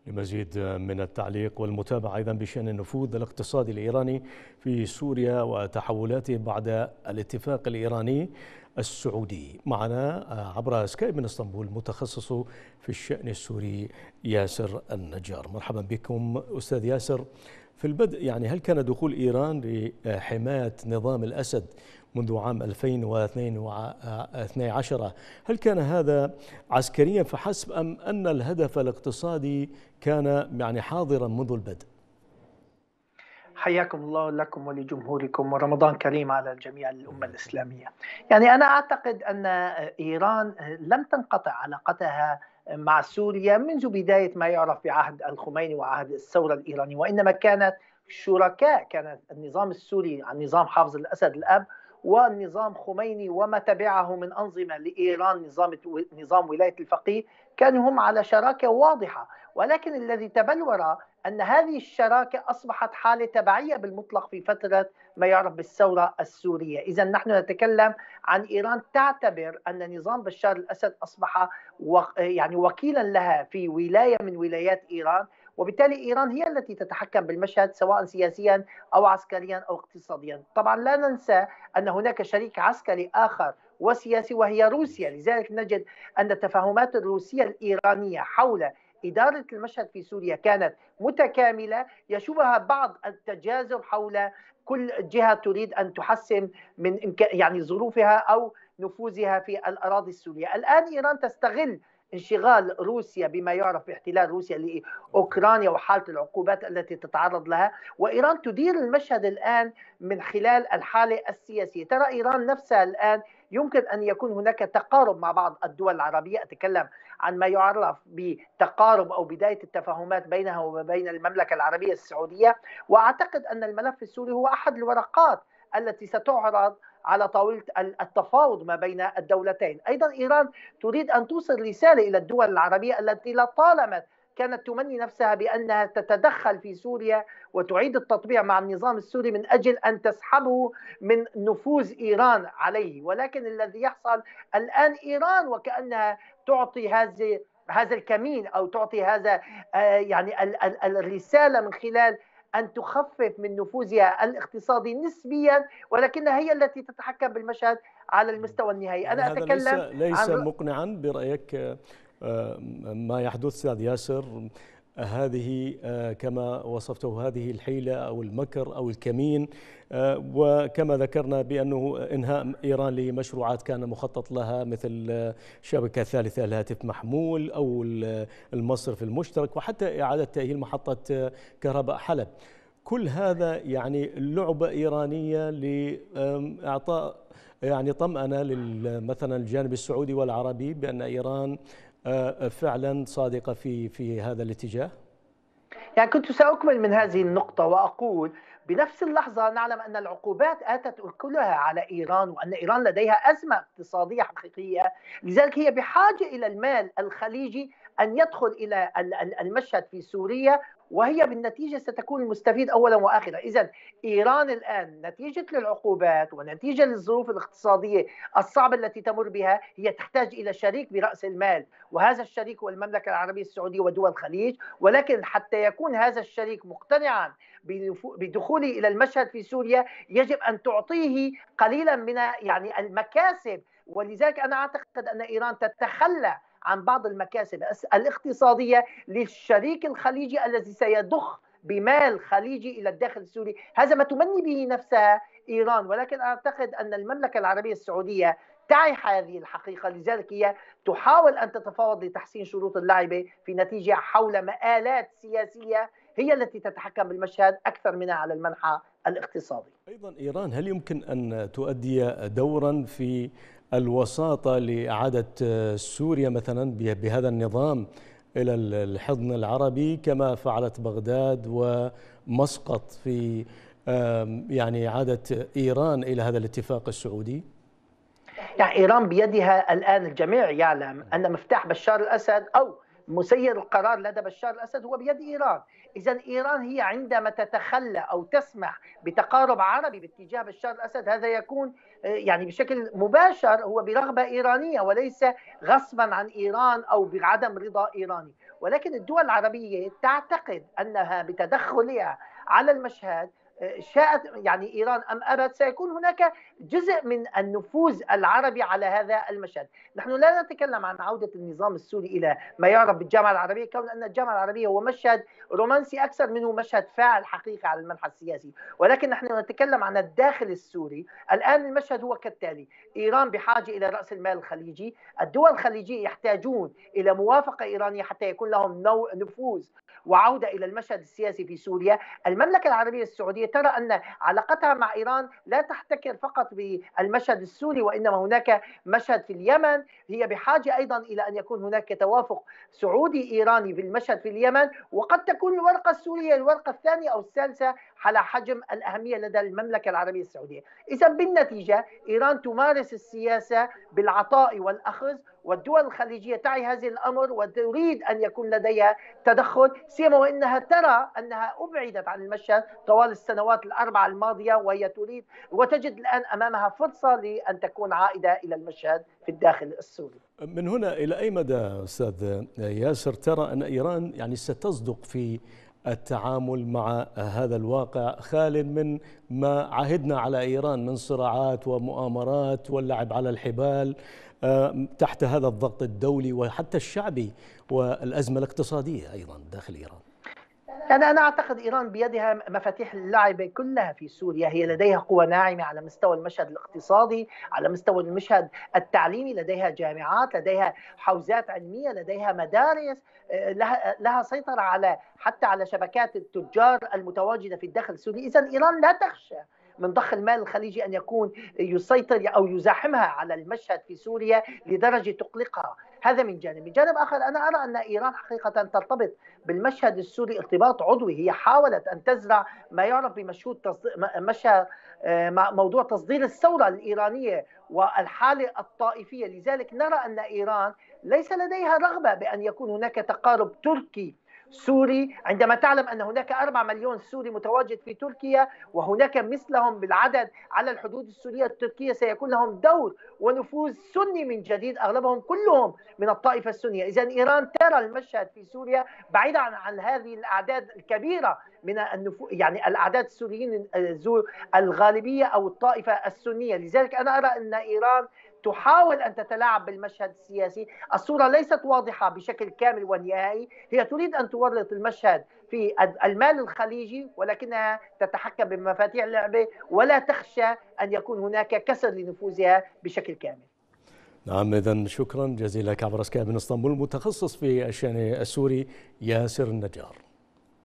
لمزيد من التعليق والمتابعة أيضا بشأن النفوذ الاقتصادي الإيراني في سوريا وتحولاته بعد الاتفاق الإيراني السعودي. معنا عبر سكايب من اسطنبول متخصص في الشأن السوري ياسر النجار. مرحبا بكم أستاذ ياسر. في البدء هل كان دخول إيران لحماية نظام الأسد منذ عام 2012 هل كان هذا عسكريا فحسب أم أن الهدف الاقتصادي كان حاضرا منذ البدء؟ حياكم الله لكم ولجمهوركم، ورمضان كريم على الجميع الأمة الإسلامية. أنا أعتقد أن إيران لم تنقطع علاقتها مع سوريا منذ بداية ما يعرف بعهد الخميني وعهد الثورة الإيرانية، وإنما كانت شركاء. كانت النظام السوري عن نظام حافظ الأسد الأب والنظام خميني وما تبعه من أنظمة لإيران، نظام ولاية الفقيه، كانوا هم على شراكة واضحة. ولكن الذي تبلور أن هذه الشراكة أصبحت حالة تبعية بالمطلق في فترة ما يعرف بالثورة السورية. إذا نحن نتكلم عن إيران تعتبر أن نظام بشار الأسد أصبح وكيلا لها في ولاية من ولايات إيران، وبالتالي إيران هي التي تتحكم بالمشهد سواء سياسيا أو عسكريا أو اقتصاديا. طبعا لا ننسى أن هناك شريك عسكري آخر وسياسي وهي روسيا، لذلك نجد أن التفاهمات الروسية الإيرانية حول إدارة المشهد في سوريا كانت متكاملة، يشوبها بعض التجاذب حول كل جهة تريد أن تحسن من ظروفها أو نفوذها في الأراضي السورية. الآن إيران تستغل انشغال روسيا بما يعرف باحتلال روسيا لأوكرانيا وحالة العقوبات التي تتعرض لها، وإيران تدير المشهد الآن من خلال الحالة السياسية. ترى إيران نفسها الآن يمكن أن يكون هناك تقارب مع بعض الدول العربية، أتكلم عن ما يعرف بتقارب أو بداية التفاهمات بينها وبين المملكة العربية السعودية، وأعتقد أن الملف السوري هو أحد الورقات التي ستعرض على طاولة التفاوض ما بين الدولتين. أيضا إيران تريد أن توصل رسالة إلى الدول العربية التي لطالما كانت تمني نفسها بأنها تتدخل في سوريا وتعيد التطبيع مع النظام السوري من أجل أن تسحبه من نفوذ إيران عليه. ولكن الذي يحصل الآن إيران وكأنها تعطي هذا الكمين أو تعطي هذا الرسالة من خلال أن تخفف من نفوذها الاقتصادي نسبيا، ولكنها هي التي تتحكم بالمشهد على المستوى النهائي. أنا أتكلم ليس مقنعا برأيك ما يحدث أستاذ ياسر؟ هذه كما وصفته هذه الحيلة أو المكر أو الكمين، وكما ذكرنا بأنه إنهاء إيران لمشروعات كان مخطط لها مثل شبكة ثالثة لهاتف محمول أو المصرف المشترك وحتى إعادة تأهيل محطة كهرباء حلب. كل هذا لعبة إيرانية لإعطاء طمأنة مثلا الجانب السعودي والعربي بأن إيران فعلا صادقة في هذا الاتجاه؟ كنت سأكمل من هذه النقطة وأقول بنفس اللحظة نعلم أن العقوبات آتت كلها على إيران، وأن إيران لديها أزمة اقتصادية حقيقية، لذلك هي بحاجة إلى المال الخليجي أن يدخل إلى المشهد في سوريا، وهي بالنتيجة ستكون المستفيد أولا وآخرا. إذن إيران الآن نتيجة للعقوبات ونتيجة للظروف الاقتصادية الصعبة التي تمر بها هي تحتاج إلى شريك برأس المال، وهذا الشريك هو المملكة العربية السعودية ودول الخليج. ولكن حتى يكون هذا الشريك مقتنعا بدخوله إلى المشهد في سوريا يجب أن تعطيه قليلا من المكاسب، ولذلك أنا أعتقد أن إيران تتخلى عن بعض المكاسب الاقتصادية للشريك الخليجي الذي سيضخ بمال خليجي إلى الداخل السوري. هذا ما تمني به نفسها إيران، ولكن أعتقد أن المملكة العربية السعودية تعي هذه الحقيقة، لذلك هي تحاول أن تتفاوض لتحسين شروط اللعبة، في نتيجة حول مآلات سياسية هي التي تتحكم بالمشهد أكثر منها على المنحى الاقتصادي. أيضا إيران هل يمكن أن تؤدي دورا في الوساطة لإعادة سوريا مثلا بهذا النظام إلى الحضن العربي كما فعلت بغداد ومسقط في إعادة إيران إلى هذا الاتفاق السعودي؟ إيران بيدها الآن، الجميع يعلم أن مفتاح بشار الأسد أو مسير القرار لدى بشار الأسد هو بيد إيران. إذن إيران هي عندما تتخلى أو تسمح بتقارب عربي باتجاه بشار الأسد هذا يكون بشكل مباشر هو برغبة إيرانية وليس غصبا عن إيران أو بعدم رضا إيراني. ولكن الدول العربية تعتقد أنها بتدخلها على المشهد شاءت يعني إيران أم أبت سيكون هناك جزء من النفوذ العربي على هذا المشهد. نحن لا نتكلم عن عودة النظام السوري إلى ما يعرف بالجامعة العربية، كون أن الجامعة العربية هو مشهد رومانسي أكثر منه مشهد فاعل حقيقي على المنحى السياسي، ولكن نحن نتكلم عن الداخل السوري. الآن المشهد هو كالتالي: إيران بحاجة إلى رأس المال الخليجي، الدول الخليجية يحتاجون إلى موافقة إيرانية حتى يكون لهم نفوذ وعودة إلى المشهد السياسي في سوريا. المملكة العربية السعودية ترى أن علاقتها مع إيران لا تحتكر فقط بالمشهد السوري، وإنما هناك مشهد في اليمن. هي بحاجة أيضا إلى أن يكون هناك توافق سعودي إيراني في المشهد في اليمن، وقد تكون الورقة السورية الورقة الثانية أو الثالثة على حجم الأهمية لدى المملكة العربية السعودية. إذا بالنتيجة إيران تمارس السياسة بالعطاء والأخذ، والدول الخليجية تعي هذه الأمر وتريد أن يكون لديها تدخل، سيما وأنها ترى أنها أبعدت عن المشهد طوال السنوات الأربعة الماضية، وهي تريد وتجد الآن أمامها فرصة لأن تكون عائدة إلى المشهد في الداخل السوري. من هنا إلى أي مدى أستاذ ياسر ترى أن إيران يعني ستصدق في التعامل مع هذا الواقع خال من ما عهدنا على إيران من صراعات ومؤامرات واللعب على الحبال تحت هذا الضغط الدولي وحتى الشعبي والأزمة الاقتصادية أيضا داخل إيران؟ يعني أنا أعتقد إيران بيدها مفاتيح اللعب كلها في سوريا. هي لديها قوى ناعمة على مستوى المشهد الاقتصادي، على مستوى المشهد التعليمي، لديها جامعات، لديها حوزات علمية، لديها مدارس، لها سيطرة على حتى على شبكات التجار المتواجدة في الداخل السوري. إذن إيران لا تخشى من ضخ المال الخليجي أن يكون يسيطر أو يزاحمها على المشهد في سوريا لدرجة تقلقها. هذا من جانب. من جانب آخر أنا أرى أن إيران حقيقة ترتبط بالمشهد السوري ارتباط عضوي. هي حاولت أن تزرع ما يعرف موضوع تصدير الثورة الإيرانية والحالة الطائفية. لذلك نرى أن إيران ليس لديها رغبة بأن يكون هناك تقارب تركي سوري، عندما تعلم أن هناك 4 مليون سوري متواجد في تركيا، وهناك مثلهم بالعدد على الحدود السورية التركية سيكون لهم دور ونفوذ سني من جديد، أغلبهم كلهم من الطائفة السنية. إذن إيران ترى المشهد في سوريا بعيدا عن هذه الأعداد الكبيرة من يعني الأعداد السوريين ذو الغالبية أو الطائفة السنية. لذلك أنا أرى أن إيران تحاول أن تتلاعب بالمشهد السياسي. الصورة ليست واضحة بشكل كامل ونهائي. هي تريد أن تورط المشهد في المال الخليجي، ولكنها تتحكم بمفاتيح اللعبة ولا تخشى أن يكون هناك كسر لنفوذها بشكل كامل. نعم، إذن شكرا جزيلا لك عبر سكايب من اسطنبول، متخصص في الشأن السوري ياسر النجار.